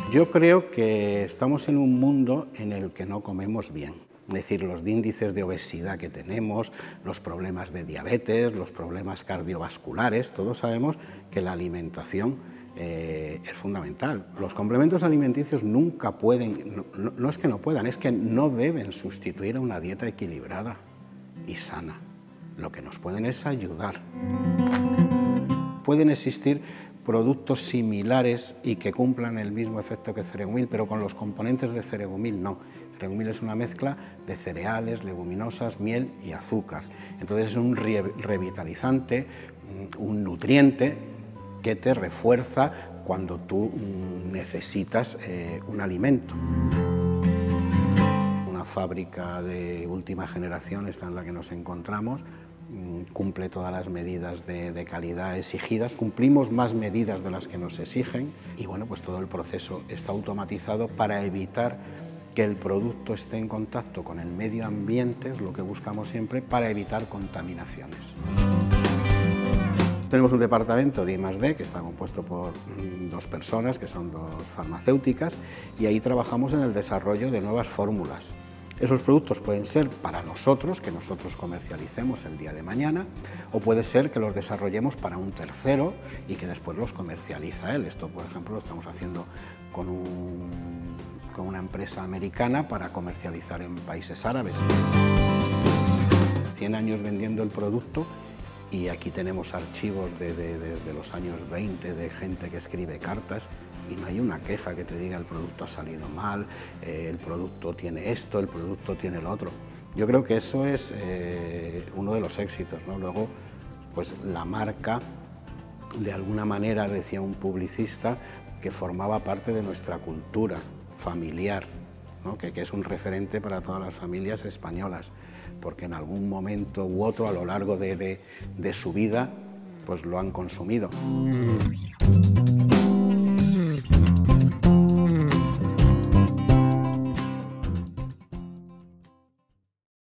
Yo creo que estamos en un mundo en el que no comemos bien. Es decir, los índices de obesidad que tenemos, los problemas de diabetes, los problemas cardiovasculares, todos sabemos que la alimentación es fundamental. Los complementos alimenticios nunca pueden, no es que no puedan, es que no deben sustituir a una dieta equilibrada y sana. Lo que nos pueden es ayudar. Pueden existir productos similares y que cumplan el mismo efecto que Ceregumil, pero con los componentes de Ceregumil no. Ceregumil es una mezcla de cereales, leguminosas, miel y azúcar. Entonces es un revitalizante, un nutriente que te refuerza cuando tú necesitas un alimento. Una fábrica de última generación, esta en la que nos encontramos, cumple todas las medidas de calidad exigidas, cumplimos más medidas de las que nos exigen y bueno, pues todo el proceso está automatizado para evitar que el producto esté en contacto con el medio ambiente, es lo que buscamos siempre, para evitar contaminaciones. Tenemos un departamento de I+D que está compuesto por 2 personas, que son 2 farmacéuticas, y ahí trabajamos en el desarrollo de nuevas fórmulas. Esos productos pueden ser para nosotros, que nosotros comercialicemos el día de mañana, o puede ser que los desarrollemos para un tercero y que después los comercializa él. Esto, por ejemplo, lo estamos haciendo con una empresa americana para comercializar en países árabes. 100 años vendiendo el producto y aquí tenemos archivos desde los años 20 de gente que escribe cartas y no hay una queja que te diga el producto ha salido mal, el producto tiene esto, el producto tiene lo otro. Yo creo que eso es uno de los éxitos, ¿no? Luego, pues la marca, de alguna manera, decía un publicista, que formaba parte de nuestra cultura familiar, ¿no? que es un referente para todas las familias españolas, porque en algún momento u otro a lo largo de su vida pues lo han consumido.